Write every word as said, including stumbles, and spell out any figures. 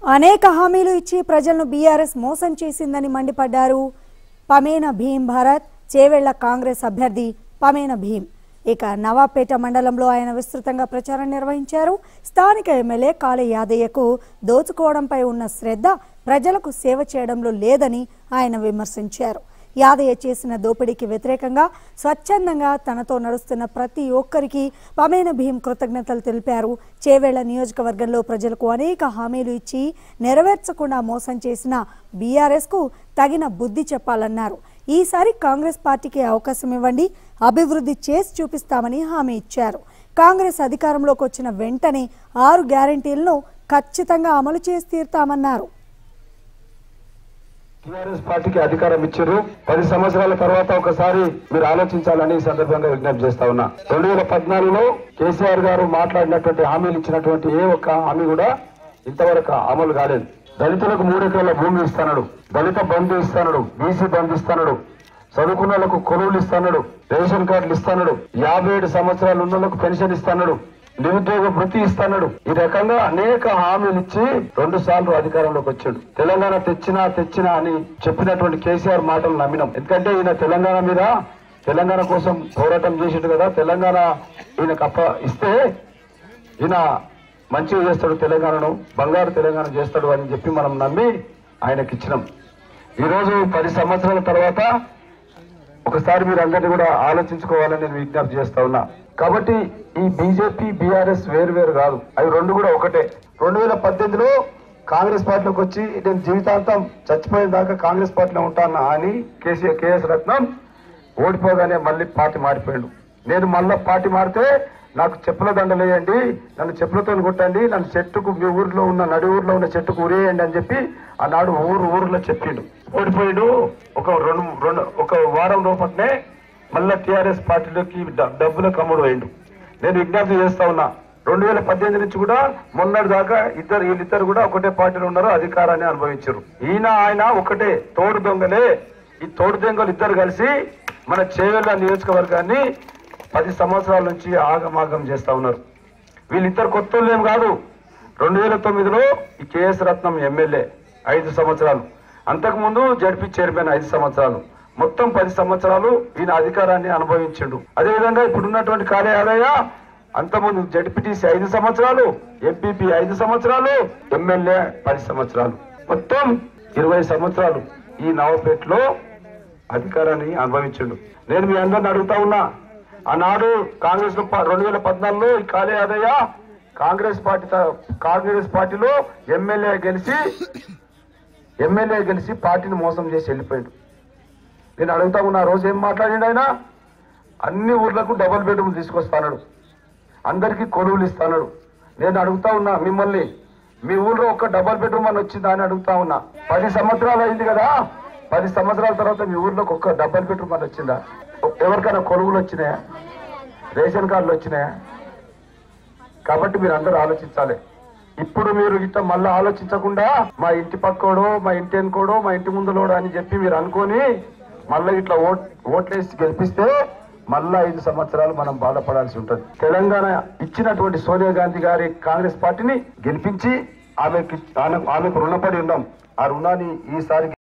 అనేక హామీలు ఇచ్చి ప్రజలను బీఆర్ఎస్ మోసం చేసిందని మండిపడ్డారు పమేన భీమ్ భారత్ చేవెళ్ల కాంగ్రెస్ అభ్యర్థి పమేన భీమ్. ఇక నవాపేట మండలంలో ఆయన విస్తృతంగా ప్రచారం నిర్వహించారు. స్థానిక ఎమ్మెల్యే కాళే యాదయ్యకు దోచుకోవడంపై ఉన్న శ్రద్ధ ప్రజలకు సేవ చేయడంలో లేదని ఆయన విమర్శించారు. యాదయ్య చేసిన దోపిడీకి వ్యతిరేకంగా స్వచ్ఛందంగా తనతో నడుస్తున్న ప్రతి ఒక్కరికి పమేన భీమ్ కృతజ్ఞతలు తెలిపారు. చేవెళ్ల నియోజకవర్గంలో ప్రజలకు అనేక హామీలు ఇచ్చి నెరవేర్చకుండా మోసం చేసిన బీఆర్ఎస్కు తగిన బుద్ధి చెప్పాలన్నారు. ఈసారి కాంగ్రెస్ పార్టీకి అవకాశం ఇవ్వండి, అభివృద్ధి చేసి చూపిస్తామని హామీ ఇచ్చారు. కాంగ్రెస్ అధికారంలోకి వచ్చిన వెంటనే ఆరు గ్యారెంటీలను ఖచ్చితంగా అమలు చేసి తీరుతామన్నారు. టీఆర్ఎస్ పార్టీకి అధికారం ఇచ్చారు. పది సంవత్సరాల తర్వాత ఒకసారి మీరు ఆలోచించాలని ఈ సందర్భంగా విజ్ఞప్తి చేస్తా ఉన్నా. రెండు వేల పద్నాలుగులో కేసీఆర్ గారు మాట్లాడినటువంటి హామీలు ఇచ్చినటువంటి ఏ ఒక్క హామీ కూడా ఇంతవరకు అమలు కాలేదు. దళితులకు మూడెకరాల భూమి ఇస్తాడు, దళిత బంధు ఇస్తాడు, బీసీ బంధు ఇస్తాడు, చదువుకున్న వాళ్ళకు కొలువులు ఇస్తాడు, రేషన్ కార్డులు ఇస్తాడు, యాభై ఏడు సంవత్సరాలు ఉన్న వాళ్ళకు పెన్షన్ ఇస్తాడు, నిరుద్యోగ వృత్తి ఇస్తాడు. ఈ రకంగా అనేక హామీలు ఇచ్చి రెండు సార్లు అధికారంలోకి వచ్చాడు. తెలంగాణ తెచ్చినా తెచ్చినా అని చెప్పినటువంటి కేసీఆర్ మాటలు నమ్మినాం. ఎందుకంటే ఈయన తెలంగాణ మీద తెలంగాణ కోసం పోరాటం చేసాడు కదా. తెలంగాణ ఈయనకు అప్ప ఇస్తే ఈయన మంచిగా చేస్తాడు, తెలంగాణను బంగారు తెలంగాణ చేస్తాడు అని చెప్పి మనం నమ్మి ఆయనకి ఇచ్చినాం. ఈరోజు పది సంవత్సరాల తర్వాత ఒకసారి మీరు అందరినీ కూడా ఆలోచించుకోవాలని నేను విజ్ఞప్తి చేస్తా ఉన్నా. కాబట్టి ఈ బీజేపీ బీఆర్ఎస్ వేరు వేరు కాదు, అవి రెండు కూడా ఒకటే. రెండు వేల పద్దెనిమిదిలో కాంగ్రెస్ పార్టీలోకి వచ్చి నేను జీవితాంతం చచ్చిపోయిన దాకా కాంగ్రెస్ పార్టీలో ఉంటానా అని కేసీఆర్ కేఎస్ రత్నం ఓడిపోగానే మళ్ళీ పార్టీ మారిపోయాడు. నేను మళ్ళా పార్టీ మారితే నాకు చెప్పుల దండలు వేయండి, నన్ను చెప్పులతో కొట్టండి, నన్ను చెట్టుకు మీ ఊర్లో ఉన్న నడి ఊర్లో ఉన్న చెట్టుకు ఉరేయండి అని చెప్పి ఆనాడు ఊరు ఊర్లో చెప్పిండు. ఓడిపోయాడు. ఒక రెండు రెండు ఒక వారం లోపలనే మళ్ళా టీఆర్ఎస్ పార్టీలోకి డబ్బులకు అమ్ముడు అయిండు. నేను విజ్ఞప్తి చేస్తా ఉన్నా, రెండు వేల పద్దెనిమిది నుంచి కూడా మొన్నటి దాకా ఇద్దరు వీళ్ళిద్దరు కూడా ఒకటే పార్టీలో ఉన్నారు, అధికారాన్ని అనుభవించారు. ఈయన ఆయన ఒకటే తోడు దొంగలే. ఈ తోడు దొంగలు ఇద్దరు కలిసి మన చేవెళ్ల నియోజకవర్గాన్ని పది సంవత్సరాల నుంచి ఆగమాగం చేస్తా ఉన్నారు. వీళ్ళిద్దరు కొత్త ఏం కాదు. రెండు వేల తొమ్మిదిలో ఈ కేఎస్ రత్నం ఎమ్మెల్యే ఐదు సంవత్సరాలు, అంతకుముందు జడ్పీ చైర్మన్ ఐదు సంవత్సరాలు, మొత్తం పది సంవత్సరాలు ఈయన అధికారాన్ని అనుభవించిండు. అదేవిధంగా ఇప్పుడున్నటువంటి కాళే యాదయ్య అంతకుముందు జడ్పీటీసీ ఐదు సంవత్సరాలు, ఎంపీపీ ఐదు సంవత్సరాలు, ఎమ్మెల్యే పది సంవత్సరాలు, మొత్తం ఇరవై సంవత్సరాలు ఈ నవపేటలో అధికారాన్ని అనుభవించిండు. నేను మీ అందరిని అడుగుతా ఉన్నా, ఆనాడు కాంగ్రెస్ లో రెండు వేల పద్నాలుగులో ఈ కాళే యాదయ్య కాంగ్రెస్ పార్టీ కాంగ్రెస్ పార్టీలో ఎమ్మెల్యే గెలిచి ఎమ్మెల్యే గెలిచి పార్టీని మోసం చేసి వెళ్ళిపోయాడు. నేను అడుగుతా ఉన్నా, రోజు ఏం మాట్లాడిండు ఆయన? అన్ని ఊర్లకు డబుల్ బెడ్రూమ్ తీసుకొస్తాడు, అందరికీ కొలువులు ఇస్తాడు. నేను అడుగుతా ఉన్నా మిమ్మల్ని, మీ ఊళ్ళో ఒక్క డబుల్ బెడ్రూమ్ అని వచ్చిందా అని అడుగుతా ఉన్నా. పది సంవత్సరాలు అయింది కదా, పది సంవత్సరాల తర్వాత మీ ఊర్లోకి ఒక్క డబుల్ బెడ్రూమ్ అని వచ్చిందా? ఎవరికైనా కొలువులు వచ్చినాయా? రేషన్ కార్డులు వచ్చినాయా? కాబట్టి మీరు అందరూ ఆలోచించాలి. ఇప్పుడు మీరు ఇట్లా మళ్ళీ ఆలోచించకుండా మా ఇంటి పక్కోడో, మా ఇంటి వెనుకోడో, మా ఇంటి ముందులోడో అని చెప్పి మీరు అనుకొని మళ్ళీ ఇట్లా ఓట్ ఓట్లేసి గెలిపిస్తే మళ్ళా ఐదు సంవత్సరాలు మనం బాధపడాల్సి ఉంటుంది. తెలంగాణ ఇచ్చినటువంటి సోనియా గాంధీ గారి కాంగ్రెస్ పార్టీని గెలిపించి ఆమెకి ఆమెకు రుణపడి ఉన్నాం. ఆ రుణాన్ని ఈసారి